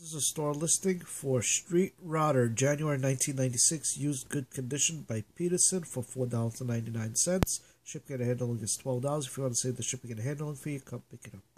This is a store listing for Street Router, January 1996, used good condition by Peterson for $4.99. Shipping and handling is $12. If you want to save the shipping and handling fee, come pick it up.